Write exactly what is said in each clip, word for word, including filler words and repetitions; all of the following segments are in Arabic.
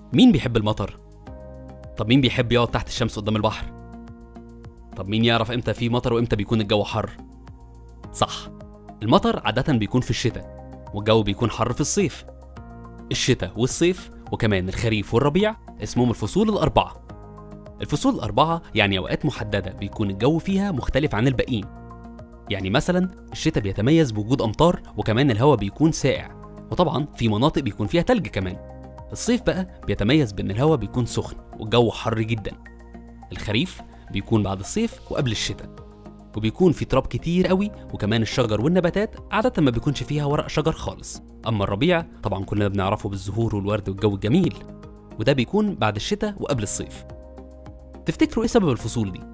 مين بيحب المطر؟ طب مين بيحب يقعد تحت الشمس قدام البحر؟ طب مين يعرف امتى في مطر وامتى بيكون الجو حر؟ صح، المطر عادة بيكون في الشتاء، والجو بيكون حر في الصيف. الشتاء والصيف وكمان الخريف والربيع اسمهم الفصول الأربعة. الفصول الأربعة يعني أوقات محددة بيكون الجو فيها مختلف عن الباقيين. يعني مثلا الشتاء بيتميز بوجود أمطار وكمان الهواء بيكون ساقع، وطبعا في مناطق بيكون فيها تلج كمان. الصيف بقى بيتميز بأن الهواء بيكون سخن والجو حر جدا. الخريف بيكون بعد الصيف وقبل الشتاء، وبيكون في تراب كتير قوي، وكمان الشجر والنباتات عادة ما بيكونش فيها ورق شجر خالص. أما الربيع طبعا كلنا بنعرفه بالزهور والورد والجو الجميل، وده بيكون بعد الشتاء وقبل الصيف. تفتكروا ايه سبب الفصول دي؟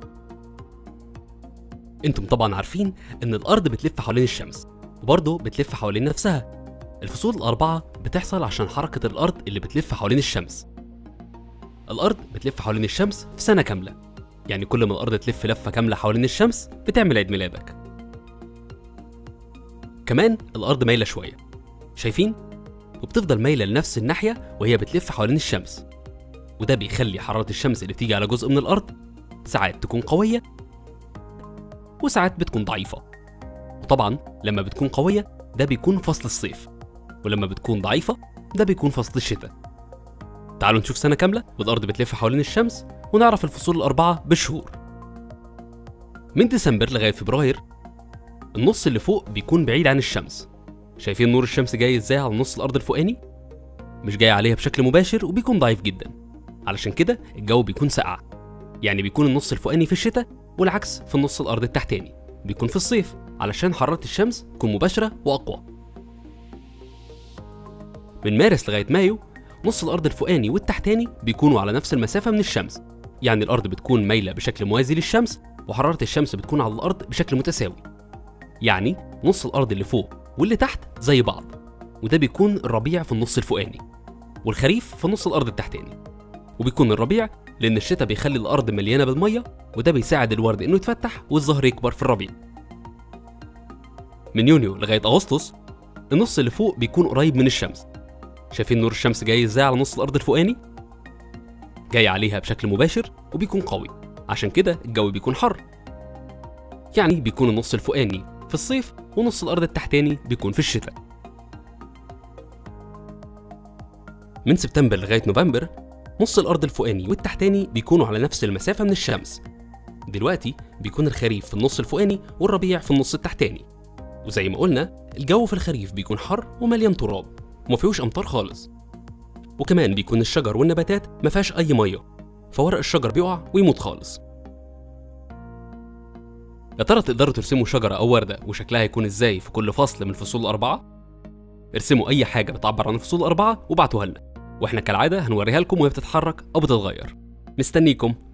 انتم طبعا عارفين ان الارض بتلف حوالين الشمس، وبرضه بتلف حوالين نفسها. الفصول الأربعة بتحصل عشان حركة الأرض اللي بتلف حوالين الشمس. الأرض بتلف حوالين الشمس في سنة كاملة، يعني كل ما الأرض تلف لفة كاملة حوالين الشمس بتعمل عيد ميلادك. كمان الأرض مايلة شوية، شايفين؟ وبتفضل مايلة لنفس الناحية وهي بتلف حوالين الشمس، وده بيخلي حرارة الشمس اللي بتيجي على جزء من الأرض ساعات تكون قوية وساعات بتكون ضعيفة. وطبعا لما بتكون قوية ده بيكون فصل الصيف، ولما بتكون ضعيفة ده بيكون فصل الشتاء. تعالوا نشوف سنة كاملة والأرض بتلف حوالين الشمس ونعرف الفصول الأربعة بالشهور. من ديسمبر لغاية فبراير النص اللي فوق بيكون بعيد عن الشمس. شايفين نور الشمس جاي ازاي على نص الأرض الفوقاني؟ مش جاي عليها بشكل مباشر وبيكون ضعيف جدا، علشان كده الجو بيكون ساقع. يعني بيكون النص الفوقاني في الشتاء، والعكس في النص الأرض التحتاني بيكون في الصيف، علشان حرارة الشمس تكون مباشرة وأقوى. من مارس لغاية مايو نص الأرض الفوقاني والتحتاني بيكونوا على نفس المسافة من الشمس، يعني الأرض بتكون مايلة بشكل موازي للشمس، وحرارة الشمس بتكون على الأرض بشكل متساوي. يعني نص الأرض اللي فوق واللي تحت زي بعض، وده بيكون الربيع في النص الفوقاني، والخريف في نص الأرض التحتاني. وبيكون الربيع لأن الشتاء بيخلي الأرض مليانة بالمية، وده بيساعد الورد إنه يتفتح والزهر يكبر في الربيع. من يونيو لغاية أغسطس النص اللي فوق بيكون قريب من الشمس. شايفين نور الشمس جاي ازاي على نص الأرض الفوقاني؟ جاي عليها بشكل مباشر وبيكون قوي، عشان كده الجو بيكون حر. يعني بيكون النص الفوقاني في الصيف ونص الأرض التحتاني بيكون في الشتاء. من سبتمبر لغاية نوفمبر نص الأرض الفوقاني والتحتاني بيكونوا على نفس المسافة من الشمس. دلوقتي بيكون الخريف في النص الفوقاني والربيع في النص التحتاني. وزي ما قلنا الجو في الخريف بيكون حر ومليان تراب وما فيهوش أمطار خالص، وكمان بيكون الشجر والنباتات ما فيهاش أي مية، فورق الشجر بيقع ويموت خالص. يا ترى تقدروا ترسموا شجرة أو وردة وشكلها هيكون إزاي في كل فصل من الفصول الأربعة؟ ارسموا أي حاجة بتعبر عن الفصول الأربعة وابعتوها لنا، وإحنا كالعادة هنوريها لكم وهي بتتحرك أو بتتغير. مستنيكم.